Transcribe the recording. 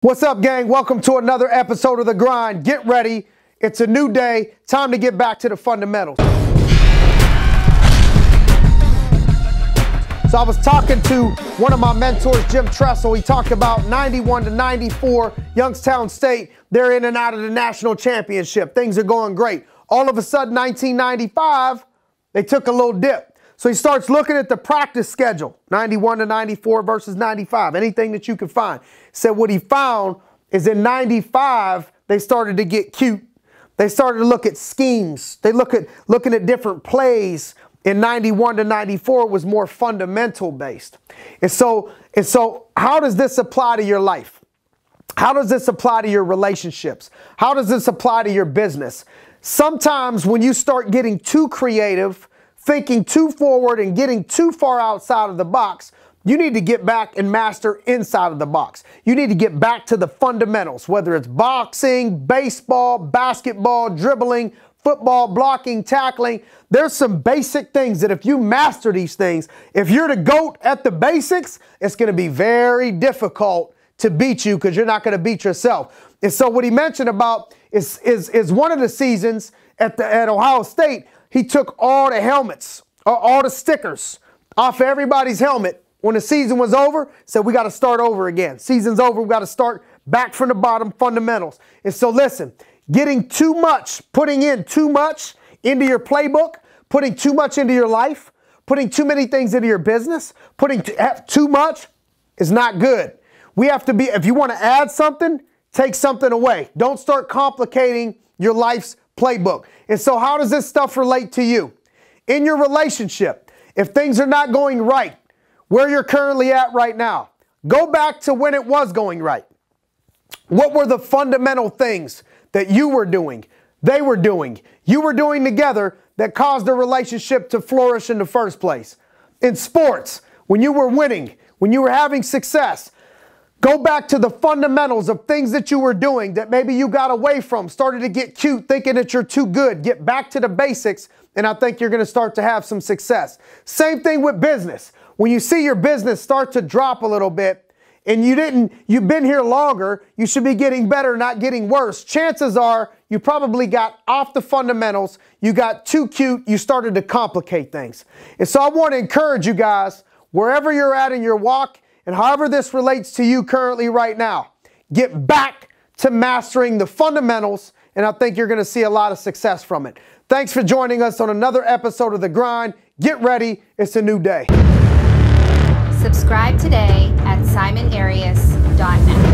What's up, gang? Welcome to another episode of The Grind. Get ready. It's a new day. Time to get back to the fundamentals. So I was talking to one of my mentors, Jim Surace. He talked about 91 to 94, Youngstown State. They're in and out of the national championship. Things are going great. All of a sudden, 1995, they took a little dip. So he starts looking at the practice schedule, 91 to 94 versus 95, anything that you could find. Said what he found is in 95, they started to get cute. They started to look at schemes. They looking at different plays. In 91 to 94 was more fundamental based. And so how does this apply to your life? How does this apply to your relationships? How does this apply to your business? Sometimes when you start getting too creative, thinking too forward and getting too far outside of the box, you need to get back and master inside of the box. You need to get back to the fundamentals, whether it's boxing, baseball, basketball, dribbling, football, blocking, tackling. There's some basic things that if you master these things, if you're the GOAT at the basics, it's going to be very difficult to beat you because you're not going to beat yourself. And so what he mentioned about is one of the seasons at Ohio State, he took all the helmets, all the stickers off everybody's helmet. When the season was over, said we got to start over again. Season's over, we got to start back from the bottom, fundamentals. And so listen, getting too much, putting in too much into your playbook, putting too much into your life, putting too many things into your business, putting too much is not good. We have to be, if you want to add something, take something away. Don't start complicating your life's playbook. And so how does this stuff relate to you? In your relationship, if things are not going right, where you're currently at right now, go back to when it was going right. What were the fundamental things that you were doing, they were doing, you were doing together that caused the relationship to flourish in the first place? In sports, when you were winning, when you were having success, go back to the fundamentals of things that you were doing that maybe you got away from, started to get cute, thinking that you're too good. Get back to the basics, and I think you're going to start to have some success. Same thing with business. When you see your business start to drop a little bit, and you've been here longer, you should be getting better, not getting worse. Chances are you probably got off the fundamentals, you got too cute, you started to complicate things. And so I want to encourage you guys, wherever you're at in your walk, and however this relates to you currently right now, get back to mastering the fundamentals, and I think you're going to see a lot of success from it. Thanks for joining us on another episode of The Grind. Get ready. It's a new day. Subscribe today at SimonArias.net.